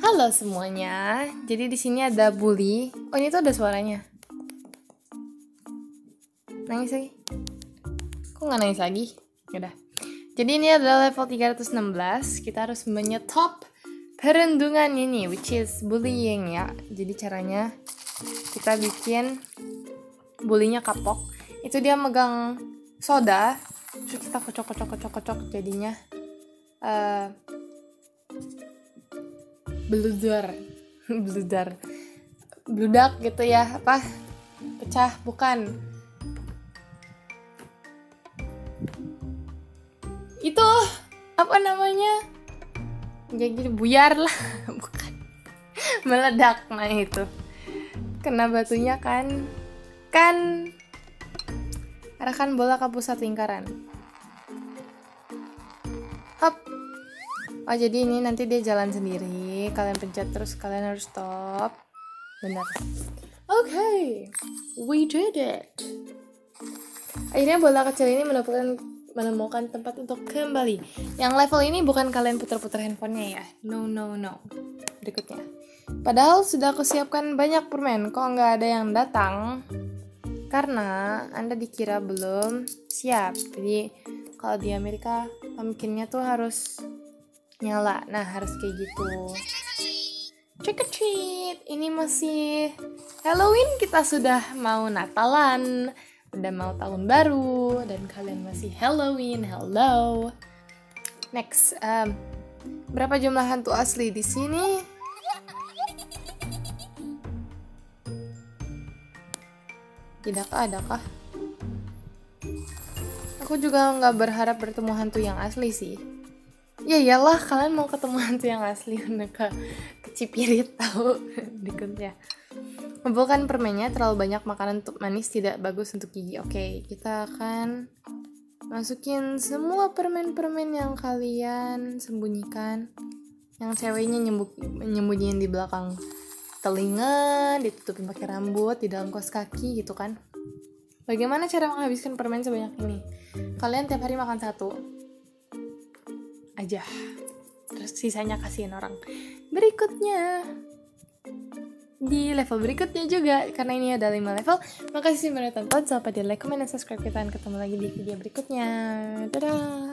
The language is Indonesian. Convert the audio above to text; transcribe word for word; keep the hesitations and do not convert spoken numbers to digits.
Halo semuanya. Jadi di sini ada bully. Oh, ini tuh ada suaranya. Nangis lagi? Kok nggak nangis lagi? Yaudah. Jadi ini adalah level tiga ratus enam belas. Kita harus menyetop perundungan ini, which is bullying ya. Jadi caranya kita bikin bullynya kapok. Itu dia megang soda, terus kita kocok kocok kocok kocok jadinya uh, beludar, beludar, bludak gitu ya, apa? Pecah, bukan? Itu apa namanya? Ya gitu, buyar lah, bukan? Meledak, nah itu. Kena batunya kan, kan arahkan bola ke pusat lingkaran. Hop. Oh, jadi ini nanti dia jalan sendiri. Kalian pencet terus, kalian harus stop. Benar. Oke, okay. We did it. Akhirnya bola kecil ini menemukan menemukan tempat untuk kembali. Yang level ini bukan kalian putar-putar handphonenya ya. No, no, no. Berikutnya. Padahal sudah aku siapkan banyak permen, kok nggak ada yang datang? Karena Anda dikira belum siap. Jadi kalau di Amerika pumpkinnya tuh harus nyala. Nah, harus kayak gitu. Trick or treat. Ini masih Halloween, kita sudah mau Natalan, udah mau tahun baru, dan kalian masih Halloween. Hello. Next, um, berapa jumlah hantu asli di sini? Tidakkah, adakah? Aku juga nggak berharap bertemu hantu yang asli sih. Ya iyalah, kalian mau ketemu hantu yang asli, udah ke kecipirit tahu dikutnya. Kumpulkan permennya, terlalu banyak makanan untuk manis tidak bagus untuk gigi. Oke, kita akan masukin semua permen-permen yang kalian sembunyikan. Yang ceweknya nyembuk, nyembunyiin di belakang telinga, ditutupin pakai rambut, di dalam kaos kaki gitu kan. Bagaimana cara menghabiskan permen sebanyak ini? Kalian tiap hari makan satu aja, terus sisanya kasihin orang. Berikutnya di level berikutnya juga, karena ini ada lima level. Makasih sudah menonton, sampai di like, comment, dan subscribe. Kita akan ketemu lagi di video berikutnya. Dadah.